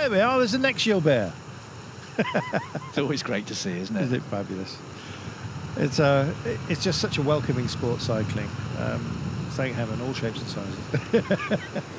There we are, there's the next Gilbert. It's always great to see, isn't it? Isn't it fabulous? It's just such a welcoming sport, cycling. Thank heaven, all shapes and sizes.